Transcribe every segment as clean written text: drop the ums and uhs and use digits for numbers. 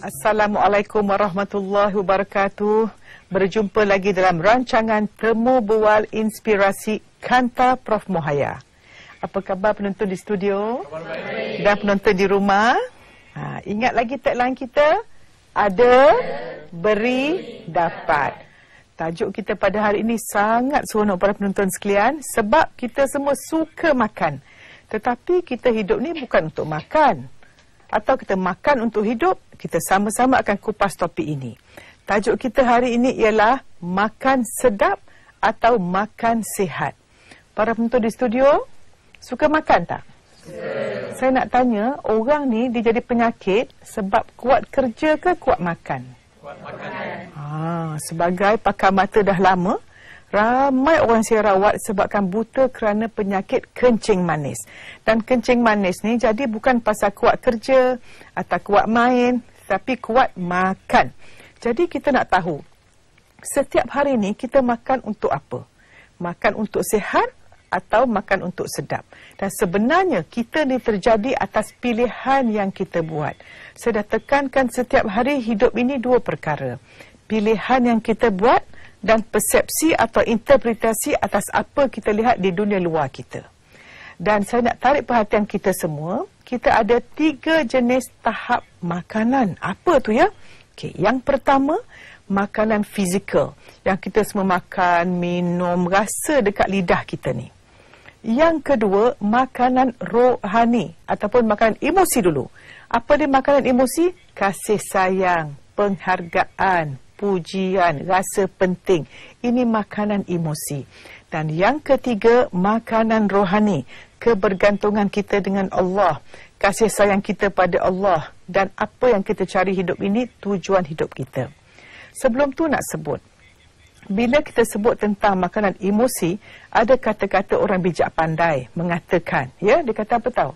Assalamualaikum warahmatullahi wabarakatuh. Berjumpa lagi dalam rancangan Temu Bual Inspirasi Kanta Prof Mohaya. Apa khabar penonton di studio? Dan penonton di rumah? Ingat lagi tagline kita? Ada, beri, dapat. Tajuk kita pada hari ini sangat seronok para penonton sekalian sebab kita semua suka makan. Tetapi kita hidup ni bukan untuk makan. Atau kita makan untuk hidup, kita sama-sama akan kupas topik ini. Tajuk kita hari ini ialah makan sedap atau makan sihat. Para penonton di studio, suka makan tak? Saya nak tanya, orang ni dia jadi penyakit sebab kuat kerja ke kuat makan? Kuat makan. Sebagai pakar mata dah lama, ramai orang saya rawat sebabkan buta kerana penyakit kencing manis. Dan kencing manis ni jadi bukan pasal kuat kerja atau kuat main, tapi kuat makan. Jadi kita nak tahu, setiap hari ni kita makan untuk apa? Makan untuk sihat atau makan untuk sedap? Dan sebenarnya kita ni terjadi atas pilihan yang kita buat. Saya dah tekankan setiap hari hidup ini dua perkara. Pilihan yang kita buat dan persepsi atau interpretasi atas apa kita lihat di dunia luar kita. Dan saya nak tarik perhatian kita semua, kita ada 3 jenis tahap makanan. Apa tu ya? Okey, yang pertama, makanan fizikal. Yang kita semua makan, minum, rasa dekat lidah kita ni. Yang kedua, makanan rohani ataupun makanan emosi dulu. Apa dia makanan emosi? Kasih sayang, penghargaan, pujian, rasa penting. Ini makanan emosi. Dan yang ketiga, makanan rohani. Kebergantungan kita dengan Allah. Kasih sayang kita pada Allah. Dan apa yang kita cari hidup ini, tujuan hidup kita. Sebelum tu nak sebut. Bila kita sebut tentang makanan emosi, ada kata-kata orang bijak pandai mengatakan. Ya, dia kata apa tahu?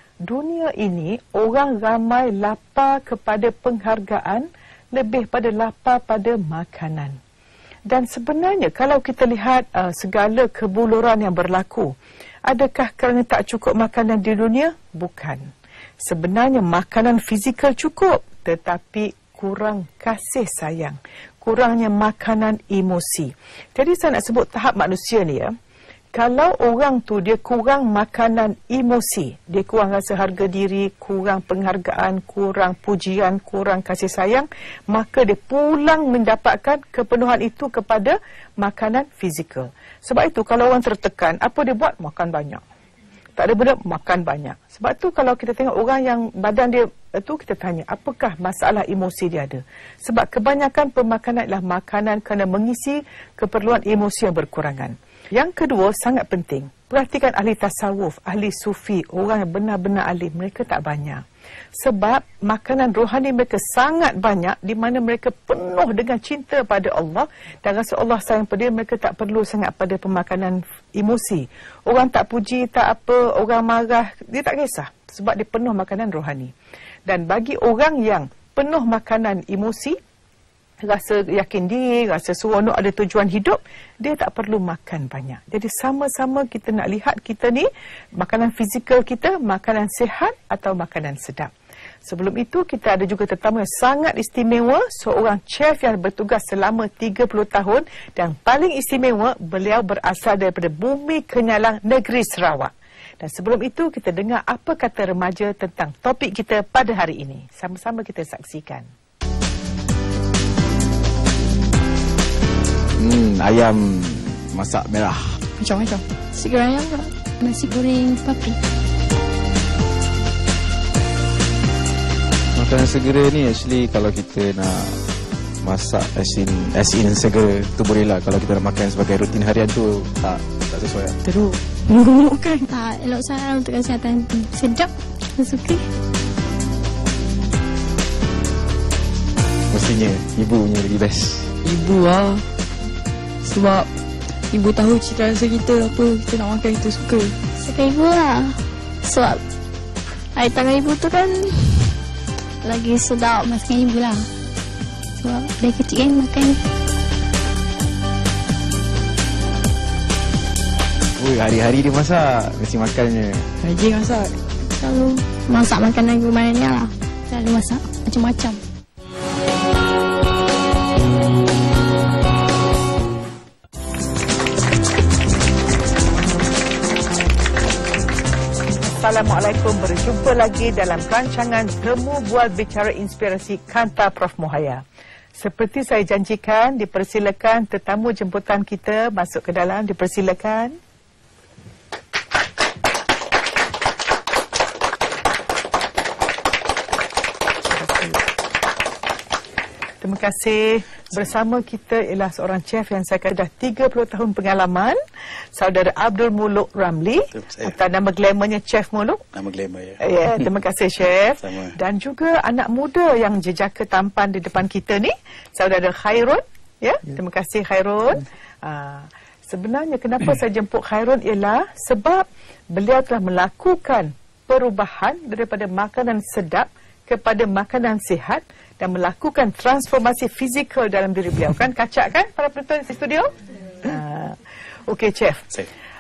Dunia ini, orang ramai lapar kepada penghargaan, lebih pada lapar pada makanan. Dan sebenarnya kalau kita lihat segala kebuluran yang berlaku, adakah kerana tak cukup makanan di dunia? Bukan. Sebenarnya makanan fizikal cukup, tetapi kurang kasih sayang. Kurangnya makanan emosi. Jadi saya nak sebut tahap manusia ni ya. Kalau orang tu dia kurang makanan emosi, dia kurang rasa harga diri, kurang penghargaan, kurang pujian, kurang kasih sayang, maka dia pulang mendapatkan kepenuhan itu kepada makanan fizikal. Sebab itu kalau orang tertekan, apa dia buat? Makan banyak. Tak ada benda, makan banyak. Sebab tu kalau kita tengok orang yang badan dia itu, kita tanya, apakah masalah emosi dia ada? Sebab kebanyakan pemakanan adalah makanan kerana mengisi keperluan emosi yang berkurangan. Yang kedua, sangat penting. Perhatikan ahli tasawuf, ahli sufi, orang yang benar-benar alim. Mereka tak banyak. Sebab makanan rohani mereka sangat banyak di mana mereka penuh dengan cinta pada Allah dan rasa Allah sayang pada dia, mereka tak perlu sangat pada pemakanan emosi. Orang tak puji, tak apa, orang marah, dia tak kisah. Sebab dia penuh makanan rohani. Dan bagi orang yang penuh makanan emosi, rasa yakin diri, rasa seronok, ada tujuan hidup, dia tak perlu makan banyak. Jadi sama-sama kita nak lihat kita ni, makanan fizikal kita, makanan sihat atau makanan sedap. Sebelum itu, kita ada juga tetamu yang sangat istimewa, seorang chef yang bertugas selama 30 tahun dan paling istimewa, beliau berasal daripada Bumi Kenyalang, negeri Sarawak. Dan sebelum itu, kita dengar apa kata remaja tentang topik kita pada hari ini. Sama-sama kita saksikan. Ayam masak merah. Macam-macam. Segera ayam tak? Nasi goreng papi. Makanan segera ni actually kalau kita nak masak as in segera tu boleh lah. Kalau kita nak makan sebagai rutin harian tu tak sesuai lah. Teruk. Kan? Tak elok sangat untuk kesihatan. Sedap. Saya suka. Mestinya ibu punya lagi best. Ibu lah. Sebab ibu tahu cita rasa kita, apa kita nak makan, kita suka. Suka ibu lah. Sebab air tangan ibu tu kan lagi sedap masakan ibu lah. Sebab dari kecil kan makan. Hari-hari dia masak, mesti makannya. Rajin masak. Selalu masak makanan rumah ni lah. Selalu masak macam-macam. Assalamualaikum. Berjumpa lagi dalam rancangan Temu Bual Bicara Inspirasi Kanta Prof Mohaya. Seperti saya janjikan, dipersilakan tetamu jemputan kita masuk ke dalam. Dipersilakan. Terima kasih. Bersama kita ialah seorang chef yang saya kata dah 30 tahun pengalaman, Saudara Abdul Muluk Ramli, atau nama glamournya Chef Muluk. Nama glamour ya. Ya, terima kasih Chef. Sama. Dan juga anak muda yang jejaka tampan di depan kita ni, Saudara Khairun. Ya, terima kasih Khairun. Sebenarnya kenapa saya jemput Khairun ialah sebab beliau telah melakukan perubahan daripada makanan sedap kepada makanan sihat dan melakukan transformasi fizikal dalam diri beliau. Kan kacak kan para penonton di studio? Okey Chef.